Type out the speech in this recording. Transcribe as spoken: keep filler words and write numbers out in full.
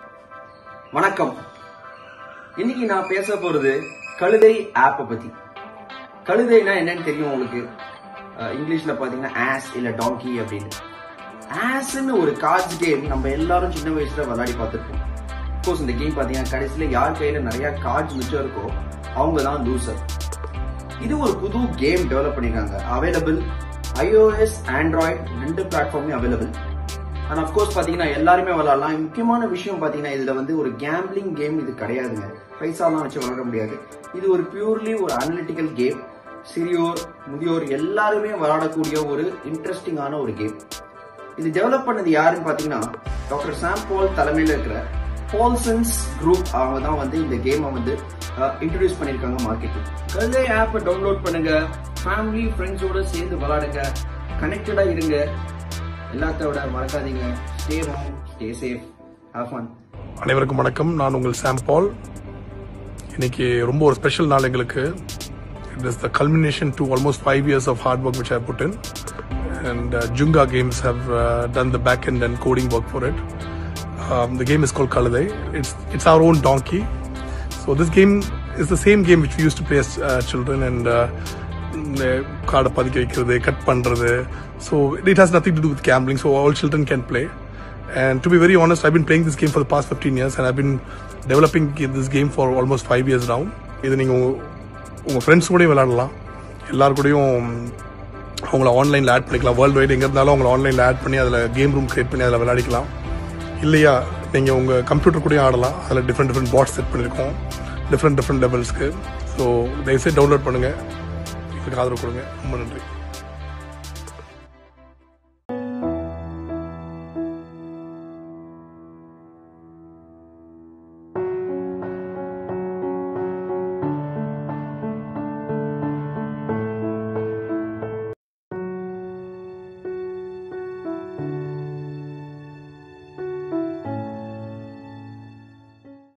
வணக்கம். இன்னைக்கு நான் பேச போறது கழுதை ஆப் பத்தி. கழுதைனா என்னன்னு தெரியும் உங்களுக்கு? இங்கிலீஷ்ல பாத்தீங்கன்னா ஆஸ் இல்ல டாங்கி அப்படின்னு. ஆஸ்ன்னு ஒரு கார்ட்ஸ் கேம் நம்ம எல்லாரும் சின்ன வயசுல விளையாடி பார்த்திருப்போம். கோர்ஸ் இந்த கேம் பாத்தீங்கன்னா கடைசியில யார் கையில நிறைய கார்ட்ஸ் மிச்சம் இருக்கோ அவங்க தான் லூசர். இது ஒரு புது கேம் டெவலப் பண்ணிருக்காங்க. அவைலபிள் ஐஓஎஸ், ஆண்ட்ராய்ட் ரெண்டு பிளாட்ஃபார்மே அவைலபிள். அண்ட் அப்கோர்ஸ் பாத்தீங்கன்னா எல்லாருமே விளையாடலாம். முக்கியமான விஷயம் பாத்தீங்கன்னா இதுல வந்து ஒரு கேம்பிளிங் கேம் இது கிடையாதுங்க. பைசாலாம் வச்சு விளையாட முடியாது. இது ஒரு பியூர்லி ஒரு அனலிட்டிக்கல் கேம். சிறியோர் முதியோர் எல்லாருமே விளையாடக்கூடிய ஒரு இன்ட்ரெஸ்டிங்கான ஒரு கேம். இது டெவலப் பண்ணது யாருன்னு பாத்தீங்கன்னா டாக்டர் சாம் பால் தலைமையில இருக்கிற பால்சன்ஸ் குரூப். அவங்க தான் வந்து இந்த கேமை வந்து இன்ட்ரோடியூஸ் பண்ணிருக்காங்க மார்க்கெட்டிங். கழுதை ஆப்பை டவுன்லோட் பண்ணுங்க, ஃபேமிலி ஃப்ரெண்ட்ஸோட சேர்ந்து விளையாடுங்க, கனெக்டடா இருங்க. எல்லாத்தோட மறக்காதீங்க. Stay home, stay safe, have fun. அனைவருக்கும் வணக்கம். நான் உங்கள் சாம் பால். இன்னைக்கு ரொம்ப ஒரு ஸ்பெஷல் நாள் எங்களுக்கு. It is the culmination to almost five years of hard work which I put in, and uh, Junga Games have uh, done the back end and coding work for it. Um, the game is called Kaladai. It's it's our own donkey. So this game is the same game which we used to play as uh, children, and uh, கார்டை பதிக்க வைக்கிறது, cut பண்ணுறது. So it has nothing to do with gambling, so all children can play. And to be very honest, I've been playing this game for the past fifteen years, and I've been developing this game for almost five years now. இது நீங்கள் உங்கள் friends கூடயும் விளையாடலாம், எல்லாரு கூடயும் அவங்கள ஆன்லைனில் add பண்ணிக்கலாம். வேர்ல்டு வைடு எங்கே இருந்தாலும் அவங்கள ஆன்லைனில் ஆட் பண்ணி அதில் கேம் ரூம் கிரியேட் பண்ணி அதில் விளையாடிக்கலாம். இல்லையா நீங்கள் உங்கள் கம்ப்யூட்டர் கூடயும் ஆடலாம். அதில் டிஃப்ரெண்ட் டிஃப்ரெண்ட் பாட்ஸ் செட் பண்ணியிருக்கோம் டிஃப்ரெண்ட் டிஃப்ரெண்ட் லெவல்ஸ்க்கு. ஸோ தயவுசெய்து டவுன்லோட் பண்ணுங்கள், இதுக்கு ஆதரவு கொடுங்க. ரொம்ப நன்றி.